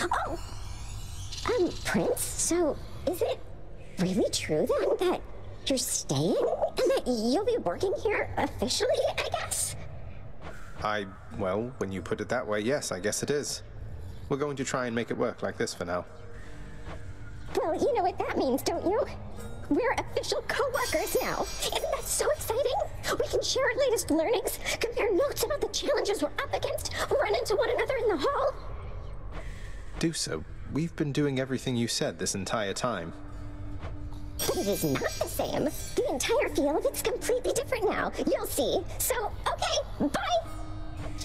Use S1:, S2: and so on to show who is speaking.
S1: Oh! Prince, so is it really true then that you're staying? And that you'll be working here officially, I guess?
S2: Well, when you put it that way, yes, I guess it is. We're going to try and make it work like this for now.
S1: Well, you know what that means, don't you? We're official co-workers now. Isn't that so exciting? We can share our latest learnings, compare notes about the challenges we're up against, run into one another in the hall.
S2: Dusa, we've been doing everything you said this entire time.
S1: But it is not the same. The entire feel of it's completely different now. You'll see. So, okay, bye!